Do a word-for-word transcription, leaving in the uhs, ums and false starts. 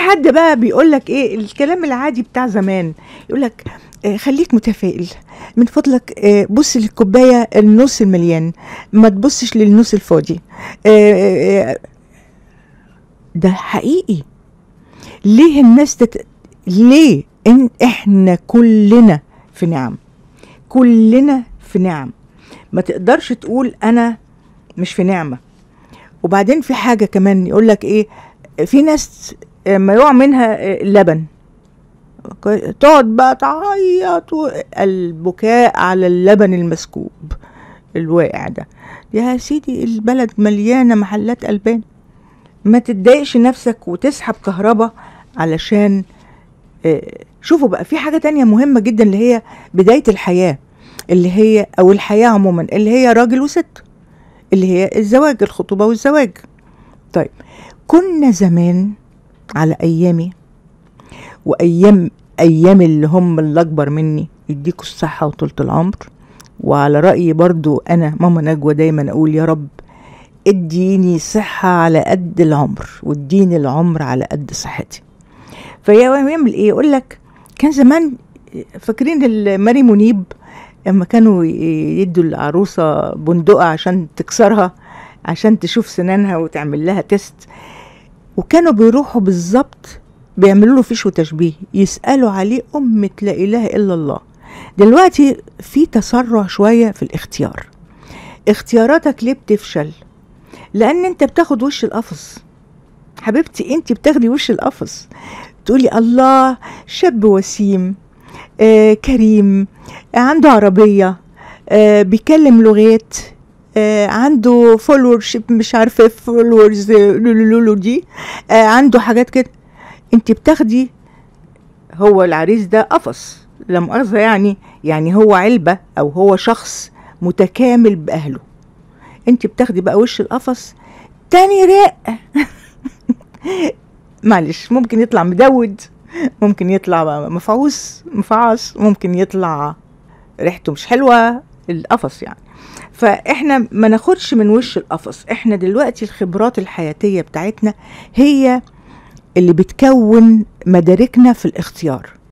حد بقى بيقول لك ايه الكلام العادي بتاع زمان، يقول لك آه خليك متفائل من فضلك، آه بص للكوبايه النص المليان، ما تبصش للنص الفاضي. آه آه ده حقيقي. ليه الناس تت... ليه ان احنا كلنا في نعم، كلنا في نعم، ما تقدرش تقول انا مش في نعمة. وبعدين في حاجة كمان يقول لك ايه، في ناس ما يقع منها اللبن تقعد بقى تعيط، البكاء على اللبن المسكوب الواقع ده. يا سيدي البلد مليانة محلات ألبان، ما تتضايقش نفسك وتسحب كهرباء علشان اه. شوفوا بقى في حاجة تانية مهمة جدا اللي هي بداية الحياة، اللي هي او الحياة عموما، اللي هي راجل وست، اللي هي الزواج، الخطوبة والزواج. طيب كنا زمان على ايامي وايام ايام اللي هم اللي اكبر مني يديكوا الصحة وطولة العمر، وعلى رأيي برضو انا ماما نجوى دايما اقول يا رب اديني صحة على قد العمر واديني العمر على قد صحتي. فيعمل ايه، يقول لك كان زمان فاكرين ماري منيب لما كانوا يدوا العروسة بندقة عشان تكسرها عشان تشوف سنانها وتعمل لها تيست، وكانوا بيروحوا بالظبط بيعملوا له فيش وتشبيه يسألوا عليه أمة لا إله إلا الله. دلوقتي في تسرع شوية في الاختيار. اختياراتك ليه بتفشل؟ لأن انت بتاخد وش القفص حبيبتي، انت بتاخدي وش القفص، تقولي الله شاب وسيم آه كريم، آه عنده عربية، آه بيكلم لغات، آه عنده فولورشيب مش عارفة فولورز لولولو دي، آه عنده حاجات كده. انت بتاخدي هو العريس ده قفص لا مؤاخذة، يعني يعني هو علبة او هو شخص متكامل بأهله. انت بتاخدي بقى وش القفص تاني رق معلش، ممكن يطلع مدود، ممكن يطلع مفعوص مفعص، ممكن يطلع ريحته مش حلوة القفص يعني. فاحنا ما ناخدش من وش القفص. احنا دلوقتي الخبرات الحياتية بتاعتنا هي اللي بتكون مداركنا في الاختيار.